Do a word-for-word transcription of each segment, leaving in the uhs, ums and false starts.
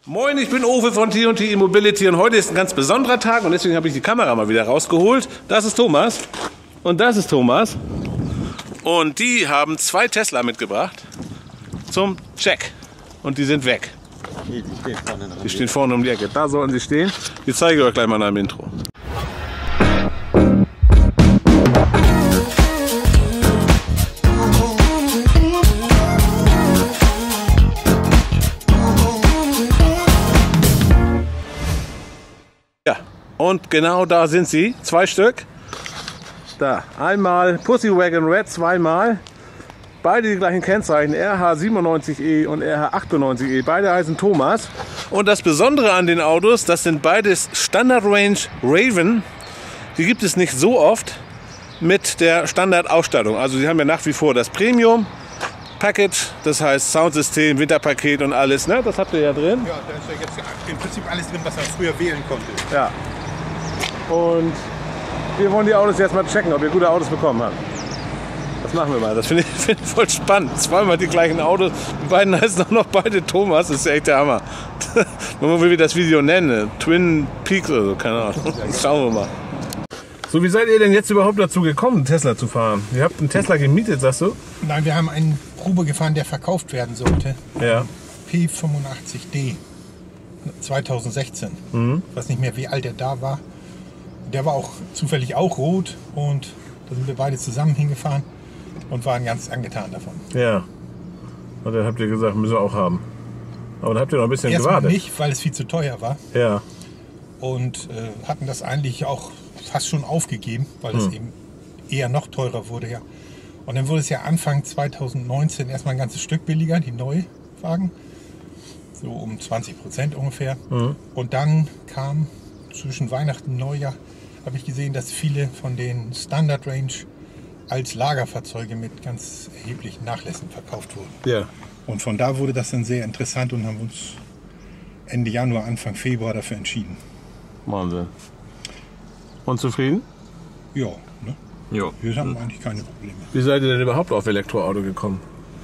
Moin, ich bin Uwe von T und T E-Mobility und heute ist ein ganz besonderer Tag und deswegen habe ich die Kamera mal wieder rausgeholt. Das ist Thomas und das ist Thomas und die haben zwei Tesla mitgebracht zum Check und die sind weg. Nee, die stehen vorne. Die stehen vorne um die Ecke. Da sollen sie stehen. Die zeige ich euch gleich mal nach dem Intro. Ja, und genau da sind sie. Zwei Stück. Da, einmal Pussy Wagon Red, zweimal. Beide die gleichen Kennzeichen, R H siebenundneunzig E und R H achtundneunzig E. Beide heißen Thomas. Und das Besondere an den Autos, das sind beides Standard Range Raven. Die gibt es nicht so oft mit der Standardausstattung. Also sie haben ja nach wie vor das Premium Package, das heißt Soundsystem, Winterpaket und alles. Ne? Das habt ihr ja drin. Ja, da ist ja jetzt im Prinzip alles drin, was man früher wählen konnte. Ja. Und wir wollen die Autos jetzt mal checken, ob ihr gute Autos bekommen habt. Das machen wir mal. Das finde ich, find ich voll spannend. Zweimal die gleichen Autos. Die beiden heißen auch noch beide Thomas. Das ist echt der Hammer. Wenn wir das Video nennen. Twin Peaks oder so. Keine Ahnung. Schauen wir mal. So, wie seid ihr denn jetzt überhaupt dazu gekommen, Tesla zu fahren? Ihr habt einen Tesla gemietet, sagst du? Nein, wir haben einen Probe gefahren, der verkauft werden sollte. Ja. P fünfundachtzig D zweitausendsechzehn. Mhm. Ich weiß nicht mehr, wie alt er da war. Der war auch zufällig auch rot und da sind wir beide zusammen hingefahren und waren ganz angetan davon. Ja. Und dann habt ihr gesagt, müssen wir auch haben. Aber dann habt ihr noch ein bisschen Erstmal gewartet. nicht, weil es viel zu teuer war. Ja. Und äh, hatten das eigentlich auch fast schon aufgegeben, weil es Hm. eben eher noch teurer wurde. Ja. Und dann wurde es ja Anfang zweitausendneunzehn erstmal ein ganzes Stück billiger, die Neuwagen. So um zwanzig Prozent ungefähr. Mhm. Und dann kam zwischen Weihnachten und Neujahr, habe ich gesehen, dass viele von den Standard Range als Lagerfahrzeuge mit ganz erheblichen Nachlässen verkauft wurden. Ja. Und von da wurde das dann sehr interessant und haben uns Ende Januar, Anfang Februar dafür entschieden. Wahnsinn. Und zufrieden? Ja, ne? Ja. Wir haben eigentlich keine Probleme. Wie seid ihr denn überhaupt auf Elektroauto gekommen?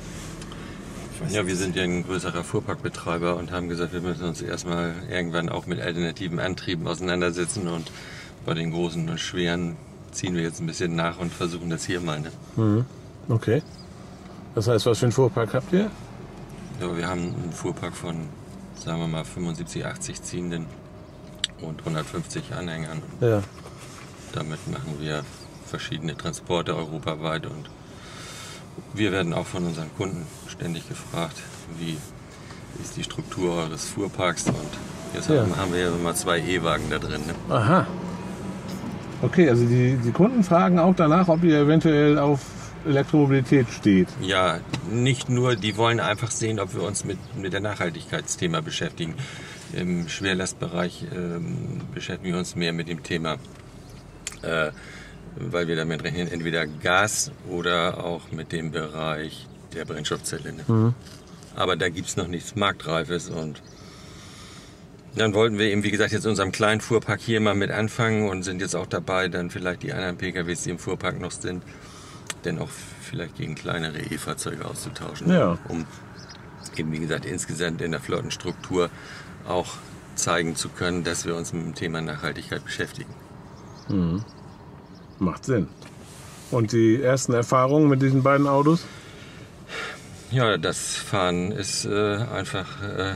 Ja, wir sind ja ein größerer Fuhrparkbetreiber und haben gesagt, wir müssen uns erstmal irgendwann auch mit alternativen Antrieben auseinandersetzen und bei den großen und schweren ziehen wir jetzt ein bisschen nach und versuchen das hier mal. Ne? Mhm. Okay. Das heißt, was für einen Fuhrpark habt ihr? Ja, wir haben einen Fuhrpark von, sagen wir mal, fünfundsiebzig, achtzig Ziehenden und hundertfünfzig Anhängern. Ja. Damit machen wir verschiedene Transporte europaweit und wir werden auch von unseren Kunden ständig gefragt, wie ist die Struktur eures Fuhrparks, und jetzt Ja. haben, haben wir ja mal zwei E-Wagen da drin. Ne? Aha. Okay, also die, die Kunden fragen auch danach, ob ihr eventuell auf Elektromobilität steht. Ja, nicht nur, die wollen einfach sehen, ob wir uns mit, mit der Nachhaltigkeitsthema beschäftigen. Im Schwerlastbereich ähm, beschäftigen wir uns mehr mit dem Thema, äh, weil wir damit rechnen, entweder Gas oder auch mit dem Bereich der Brennstoffzelle. Ne? Mhm. Aber da gibt es noch nichts Marktreifes und dann wollten wir eben, wie gesagt, jetzt in unserem kleinen Fuhrpark hier mal mit anfangen und sind jetzt auch dabei, dann vielleicht die anderen P K Ws, die im Fuhrpark noch sind, dann auch vielleicht gegen kleinere E-Fahrzeuge auszutauschen. Ja. Um eben, wie gesagt, insgesamt in der Flottenstruktur auch zeigen zu können, dass wir uns mit dem Thema Nachhaltigkeit beschäftigen. Mhm. Macht Sinn. Und die ersten Erfahrungen mit diesen beiden Autos? Ja, das Fahren ist äh, einfach, äh,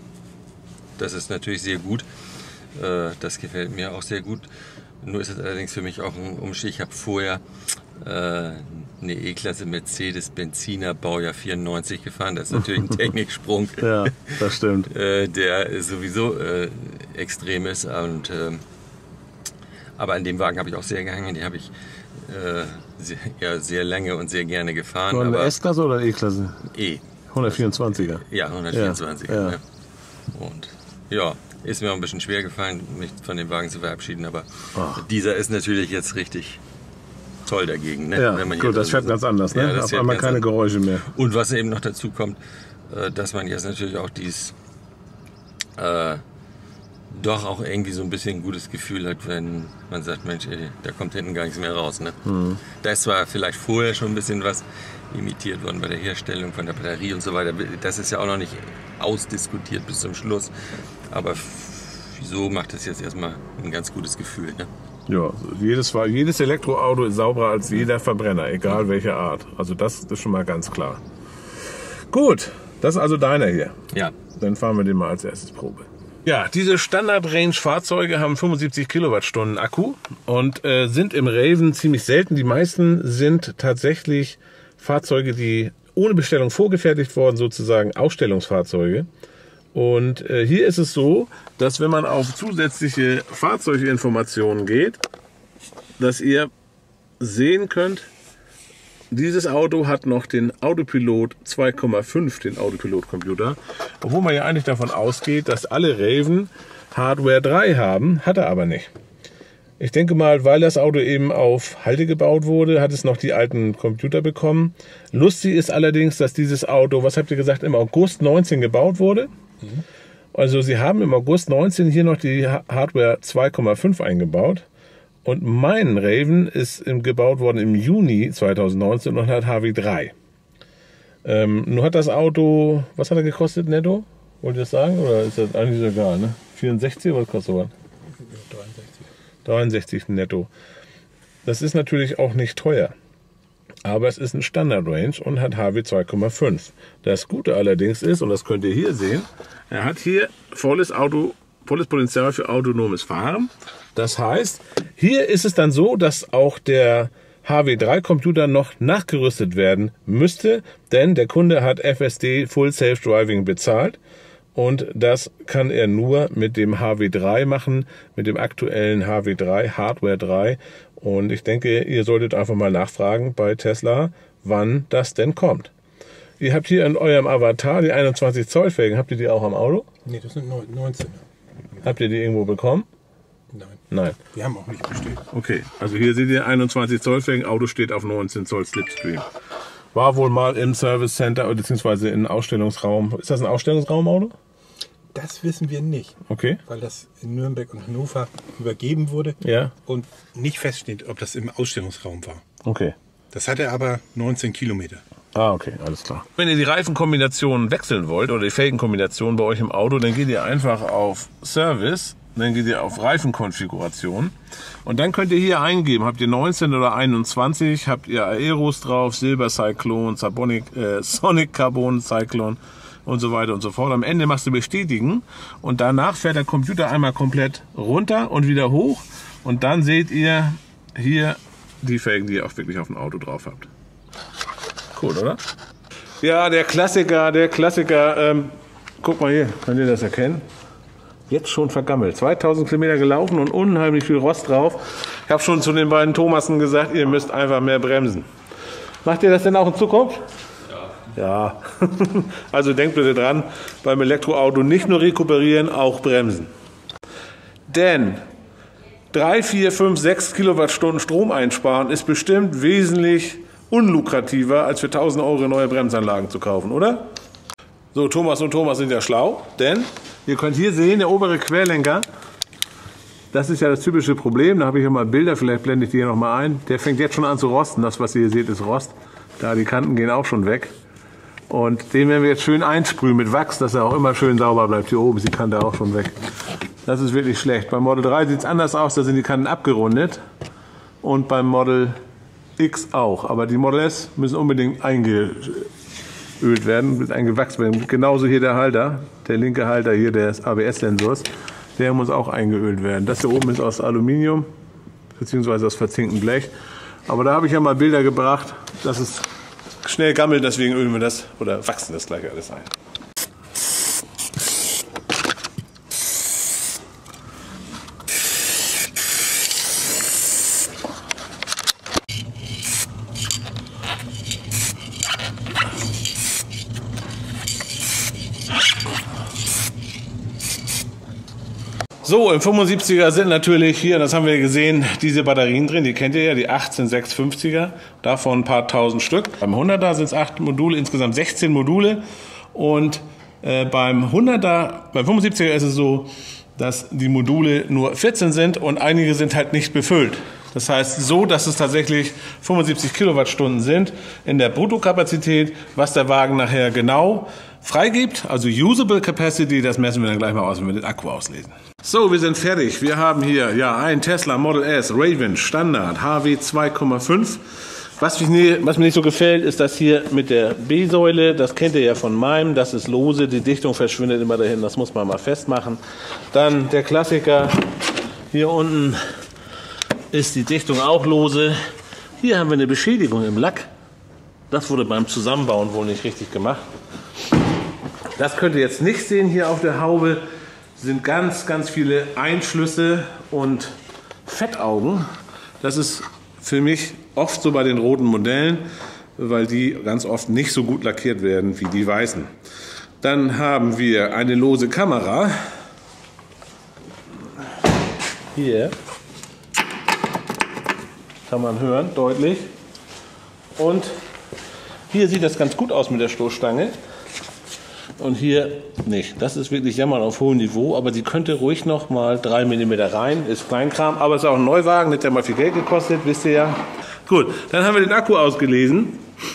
das ist natürlich sehr gut. Äh, das gefällt mir auch sehr gut. Nur ist es allerdings für mich auch ein Umstieg. Ich habe vorher äh, eine E-Klasse Mercedes Benziner Baujahr vierundneunzig gefahren. Das ist natürlich ein Techniksprung, Ja, das stimmt. äh, der sowieso äh, extrem ist. Und, äh, aber an dem Wagen habe ich auch sehr gehangen. Die habe ich äh, sehr, ja, sehr lange und sehr gerne gefahren. Nur eine aber S-Klasse oder E-Klasse? E. hundertvierundzwanziger. Ja, hundertvierundzwanzig. Ja, ja. Ne? Und ja, ist mir auch ein bisschen schwer gefallen, mich von dem Wagen zu verabschieden, aber Ach. dieser ist natürlich jetzt richtig toll dagegen. Ne? Ja, Wenn man hier gut, das drin fährt sitzt. ganz anders. Ne? Ja, das Auf fährt einmal ganz keine anders. Geräusche mehr. Und was eben noch dazu kommt, äh, dass man jetzt natürlich auch dies äh, doch auch irgendwie so ein bisschen ein gutes Gefühl hat, wenn man sagt, Mensch, ey, da kommt hinten gar nichts mehr raus. Ne? Mhm. Da ist zwar vielleicht vorher schon ein bisschen was imitiert worden bei der Herstellung von der Batterie und so weiter. Das ist ja auch noch nicht ausdiskutiert bis zum Schluss. Aber so macht es jetzt erstmal ein ganz gutes Gefühl. Ne? Ja, jedes, jedes Elektroauto ist sauberer als jeder Verbrenner, egal welche Art. Also das ist schon mal ganz klar. Gut, das ist also deiner hier. Ja. Dann fahren wir den mal als erstes Probe. Ja, diese Standard-Range-Fahrzeuge haben fünfundsiebzig Kilowattstunden Akku und äh, sind im Raven ziemlich selten. Die meisten sind tatsächlich Fahrzeuge, die ohne Bestellung vorgefertigt wurden, sozusagen Ausstellungsfahrzeuge. Und äh, hier ist es so, dass wenn man auf zusätzliche Fahrzeuginformationen geht, dass ihr sehen könnt, dieses Auto hat noch den Autopilot zwei Komma fünf, den Autopilot-Computer, obwohl man ja eigentlich davon ausgeht, dass alle Raven Hardware drei haben, hat er aber nicht. Ich denke mal, weil das Auto eben auf Halte gebaut wurde, hat es noch die alten Computer bekommen. Lustig ist allerdings, dass dieses Auto, was habt ihr gesagt, im August neunzehn gebaut wurde. Mhm. Also sie haben im August neunzehn hier noch die Hardware zwei Komma fünf eingebaut. Und mein Raven ist gebaut worden im Juni zweitausendneunzehn und hat H W drei. Ähm, nur hat das Auto, was hat er gekostet netto? Wollt ihr das sagen? Oder ist das eigentlich so egal, ne? vierundsechzig oder was kostet was? dreiundsechzig. dreiundsechzig netto. Das ist natürlich auch nicht teuer. Aber es ist ein Standard-Range und hat H W zwei Komma fünf. Das Gute allerdings ist, und das könnt ihr hier sehen, er hat hier volles Auto, volles Potenzial für autonomes Fahren. Das heißt, hier ist es dann so, dass auch der H W drei Computer noch nachgerüstet werden müsste, denn der Kunde hat F S D Full Safe Driving bezahlt und das kann er nur mit dem H W drei machen, mit dem aktuellen H W drei, Hardware drei. Und ich denke, ihr solltet einfach mal nachfragen bei Tesla, wann das denn kommt. Ihr habt hier in eurem Avatar die einundzwanzig Zoll Felgen. Habt ihr die auch am Auto? Nee, das sind neunzehn. Habt ihr die irgendwo bekommen? Nein. Nein. Wir haben auch nicht bestellt. Okay, also hier seht ihr einundzwanzig Zoll Felgen, Auto steht auf neunzehn Zoll Slipstream. War wohl mal im Service Center bzw. in Ausstellungsraum. Ist das ein Ausstellungsraumauto? Das wissen wir nicht. Okay. Weil das in Nürnberg und Hannover übergeben wurde. Ja. Und nicht feststeht, ob das im Ausstellungsraum war. Okay. Das hatte aber neunzehn Kilometer. Ah, okay, alles klar. Wenn ihr die Reifenkombination wechseln wollt oder die Felgenkombination bei euch im Auto, dann geht ihr einfach auf Service. Dann geht ihr auf Reifenkonfiguration und dann könnt ihr hier eingeben, habt ihr neunzehn oder einundzwanzig, habt ihr Aeros drauf, Silber Cyclone, Sonic, äh, Sonic Carbon Cyclone und so weiter und so fort. Am Ende machst du bestätigen und danach fährt der Computer einmal komplett runter und wieder hoch und dann seht ihr hier die Felgen, die ihr auch wirklich auf dem Auto drauf habt. Cool, oder? Ja, der Klassiker, der Klassiker, ähm, guck mal hier, könnt ihr das erkennen? Jetzt schon vergammelt. zweitausend Kilometer gelaufen und unheimlich viel Rost drauf. Ich habe schon zu den beiden Thomasen gesagt, ihr müsst einfach mehr bremsen. Macht ihr das denn auch in Zukunft? Ja. Ja. Also denkt bitte dran, beim Elektroauto nicht nur rekuperieren, auch bremsen. Denn drei, vier, fünf, sechs Kilowattstunden Strom einsparen ist bestimmt wesentlich unlukrativer, als für tausend Euro neue Bremsanlagen zu kaufen, oder? So, Thomas und Thomas sind ja schlau, denn ihr könnt hier sehen, der obere Querlenker, das ist ja das typische Problem. Da habe ich ja mal Bilder, vielleicht blende ich die hier nochmal ein. Der fängt jetzt schon an zu rosten. Das, was ihr hier seht, ist Rost. Da, die Kanten gehen auch schon weg. Und den werden wir jetzt schön einsprühen mit Wachs, dass er auch immer schön sauber bleibt. Hier oben ist die Kante auch schon weg. Das ist wirklich schlecht. Beim Model drei sieht es anders aus, da sind die Kanten abgerundet. Und beim Model X auch. Aber die Model S müssen unbedingt eingeölt werden, mit eingewachsen werden. Genauso hier der Halter, der linke Halter hier des A B S-Sensors, der muss auch eingeölt werden. Das hier oben ist aus Aluminium, beziehungsweise aus verzinktem Blech. Aber da habe ich ja mal Bilder gebracht, dass es schnell gammelt, deswegen ölen wir das oder wachsen das gleich alles ein. So, im fünfundsiebziger sind natürlich hier, das haben wir gesehen, diese Batterien drin, die kennt ihr ja, die achtzehn sechshundertfünfziger, davon ein paar tausend Stück. Beim hunderter sind es acht Module, insgesamt sechzehn Module und äh, beim hunderter, beim fünfundsiebziger ist es so, dass die Module nur vierzehn sind und einige sind halt nicht befüllt. Das heißt so, dass es tatsächlich fünfundsiebzig Kilowattstunden sind in der Bruttokapazität, was der Wagen nachher genau freigibt. Also Usable Capacity, das messen wir dann gleich mal aus, wenn wir den Akku auslesen. So, wir sind fertig. Wir haben hier ja einen Tesla Model S Raven Standard H W zwei Komma fünf. Was, mich, was mir nicht so gefällt, ist das hier mit der B-Säule. Das kennt ihr ja von meinem. Das ist lose. Die Dichtung verschwindet immer dahin. Das muss man mal festmachen. Dann der Klassiker. Hier unten ist die Dichtung auch lose. Hier haben wir eine Beschädigung im Lack. Das wurde beim Zusammenbauen wohl nicht richtig gemacht. Das könnt ihr jetzt nicht sehen hier auf der Haube. Sind ganz, ganz viele Einschlüsse und Fettaugen. Das ist für mich oft so bei den roten Modellen, weil die ganz oft nicht so gut lackiert werden wie die weißen. Dann haben wir eine lose Kamera. Hier kann man hören, deutlich. Und hier sieht das ganz gut aus mit der Stoßstange. Und hier nicht. Das ist wirklich Jammern auf hohem Niveau, aber die könnte ruhig noch mal drei Millimeter rein. Ist Kleinkram, aber ist auch ein Neuwagen, hat ja mal viel Geld gekostet, wisst ihr ja. Gut, dann haben wir den Akku ausgelesen.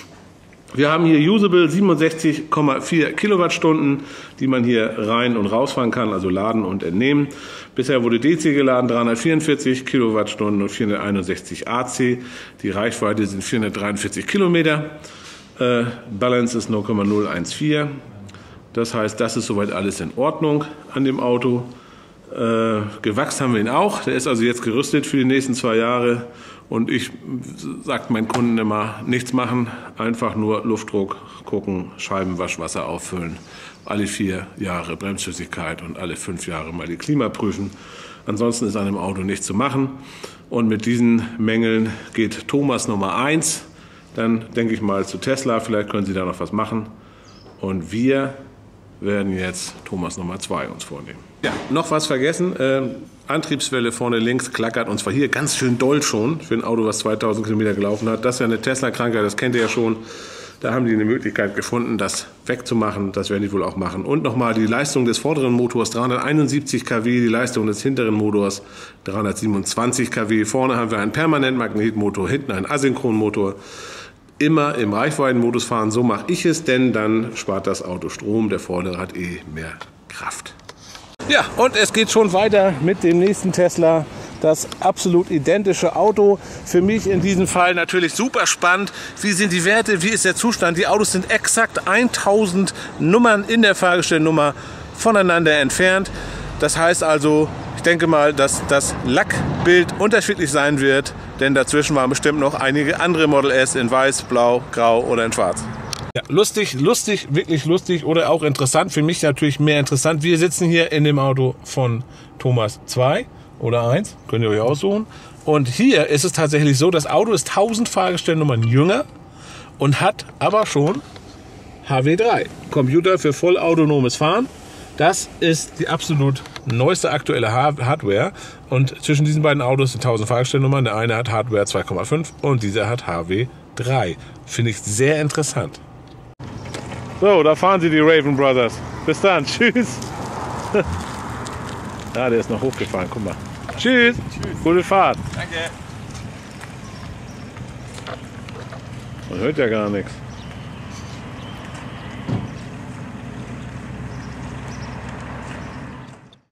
Wir haben hier Usable siebenundsechzig Komma vier Kilowattstunden, die man hier rein und rausfahren kann, also laden und entnehmen. Bisher wurde D C geladen, dreihundertvierundvierzig Kilowattstunden und vierhunderteinundsechzig A C. Die Reichweite sind vierhundertdreiundvierzig Kilometer. Äh, Balance ist null Komma null eins vier. Das heißt, das ist soweit alles in Ordnung an dem Auto. Äh, gewachst haben wir ihn auch. Der ist also jetzt gerüstet für die nächsten zwei Jahre. Und ich sage meinen Kunden immer, nichts machen, einfach nur Luftdruck gucken, Scheibenwaschwasser auffüllen. Alle vier Jahre Bremsflüssigkeit und alle fünf Jahre mal die Klima prüfen. Ansonsten ist an dem Auto nichts zu machen. Und mit diesen Mängeln geht Thomas Nummer eins. Dann denke ich mal zu Tesla, vielleicht können Sie da noch was machen. Und wir werden jetzt Thomas Nummer zwei uns vornehmen. Ja, noch was vergessen. Äh, Antriebswelle vorne links klackert und zwar hier ganz schön doll schon für ein Auto, was zweitausend Kilometer gelaufen hat. Das ist ja eine Tesla-Krankheit, das kennt ihr ja schon. Da haben die eine Möglichkeit gefunden, das wegzumachen. Das werden die wohl auch machen. Und nochmal die Leistung des vorderen Motors dreihunderteinundsiebzig Kilowatt, die Leistung des hinteren Motors dreihundertsiebenundzwanzig Kilowatt. Vorne haben wir einen Permanentmagnetmotor, hinten einen Asynchronmotor. Immer im Reichweitenmodus fahren, so mache ich es, denn dann spart das Auto Strom, der vordere hat eh mehr Kraft. Ja, und es geht schon weiter mit dem nächsten Tesla. Das absolut identische Auto. Für mich in diesem Fall natürlich super spannend. Wie sind die Werte? Wie ist der Zustand? Die Autos sind exakt tausend Nummern in der Fahrgestellnummer voneinander entfernt. Das heißt also, ich denke mal, dass das Lackbild unterschiedlich sein wird, denn dazwischen waren bestimmt noch einige andere Model S in weiß, blau, grau oder in schwarz. Ja, lustig, lustig, wirklich lustig oder auch interessant. Für mich natürlich mehr interessant. Wir sitzen hier in dem Auto von Thomas zwei oder eins, könnt ihr euch aussuchen. Und hier ist es tatsächlich so, das Auto ist tausend Fahrgestellnummern jünger und hat aber schon H W drei, Computer für vollautonomes Fahren. Das ist die absolut neueste aktuelle Hardware und zwischen diesen beiden Autos sind tausend Fahrgestellnummern. Der eine hat Hardware zwei Komma fünf und dieser hat H W drei. Finde ich sehr interessant. So, da fahren sie, die Raven Brothers. Bis dann, tschüss. Ja, der ist noch hochgefahren, guck mal. Tschüss, tschüss. Gute Fahrt. Danke. Man hört ja gar nichts.